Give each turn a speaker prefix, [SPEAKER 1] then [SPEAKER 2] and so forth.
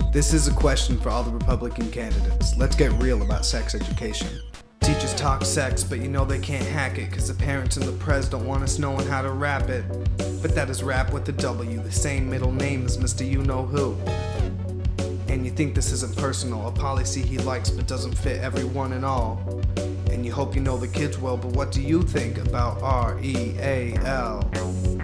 [SPEAKER 1] This is a question for all the Republican candidates. Let's get real about sex education. Teachers talk sex, but you know they can't hack it, cause the parents and the pres don't want us knowing how to rap it. But that is rap with a W, the same middle name as Mr. You-Know-Who. And you think this isn't personal, a policy he likes but doesn't fit everyone and all. And you hope you know the kids well, but what do you think about R-E-A-L?